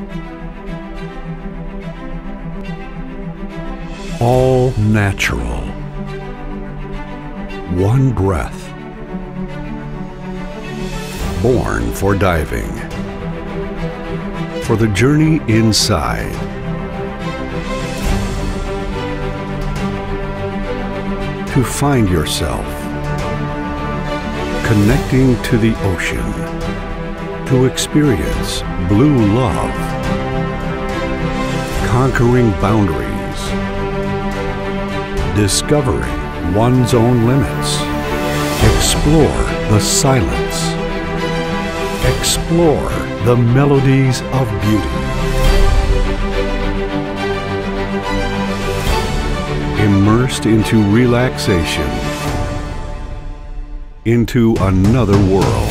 All natural. One breath. Born for diving. For the journey inside. To find yourself. Connecting to the ocean. To experience blue love. Conquering boundaries. Discovering one's own limits. Explore the silence. Explore the melodies of beauty. Immersed into relaxation. Into another world.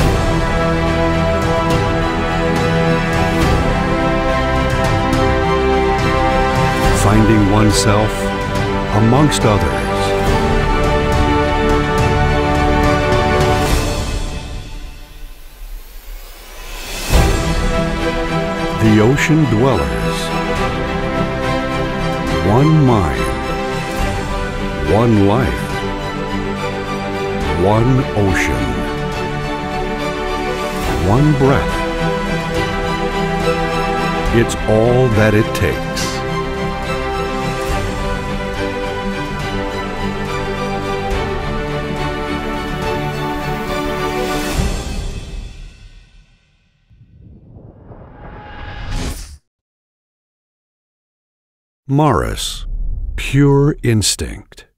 Finding oneself amongst others. The ocean dwellers. One mind. One life. One ocean. One breath. It's all that it takes. Morris, pure instinct.